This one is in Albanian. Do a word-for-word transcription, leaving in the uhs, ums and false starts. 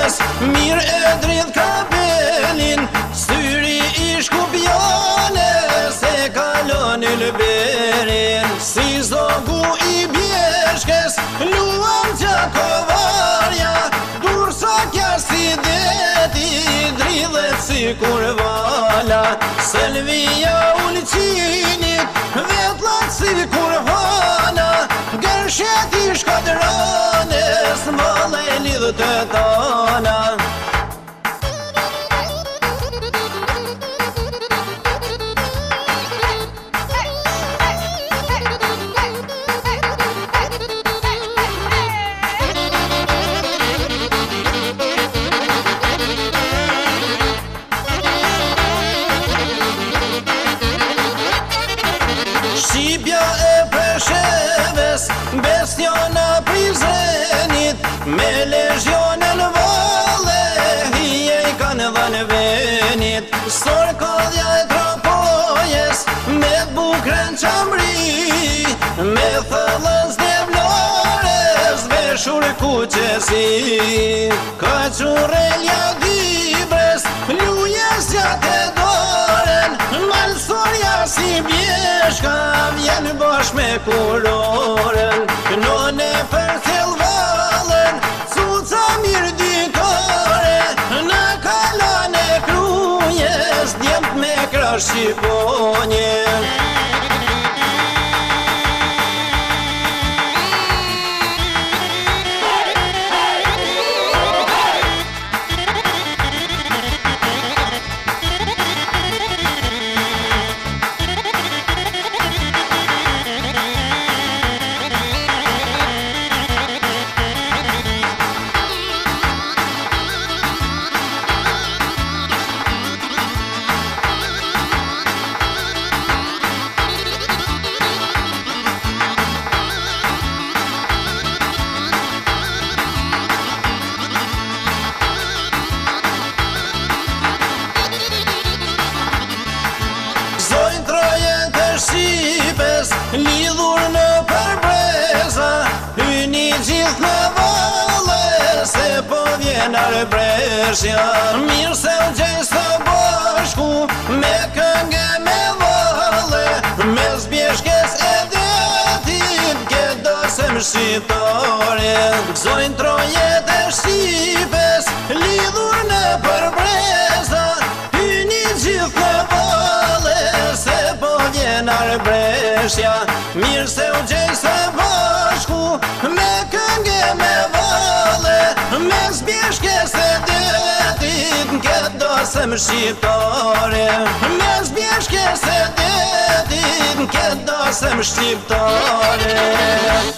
shpjes, mirë e dridh kabelin, syri i shkupjane se kalon Ylberin. Si zogu i bjeshkes, luan Gjakovarja, dursa kja si deti, dridhet si kurvala. Selvia ulqinit, vetlat si kurvala, gërshet i shkadranes, male lidhë të tana. Shqipja e Presheves, bestiona Prizrenit, me lezhionën valle, hije i kanë dhënë venit. Sorkodhja e Tropojes, me bukrën qamri, me thëllës dhe vlores, veshur kuqesi. Kaqurelja Dibres, lujes gjatë e doren, malsorja si bjeshka, vjen bosh me kuroren. None për thellvallen, cuca mirë ditore, në kalan e krujes, djemt me krash qiponje. Shqipes, lidhur në përbreza, hyni gjithë në valle, se po vjen arbreshja. Mirë se u gjej së bashku, me këngë me valle, mes bjeshkes e detit, këtë dosem shqiptare. Gzojnë trojet e Shqipes, lidhur në përbreza, hyni gjithë në valle, se po vjen arbreshja. Mirë se u gjej së bashku, me këngë me valle, mes bjeshkes e detit, këtë dosem shqiptare. Mes bjeshkes e detit, këtë dosem shqiptare.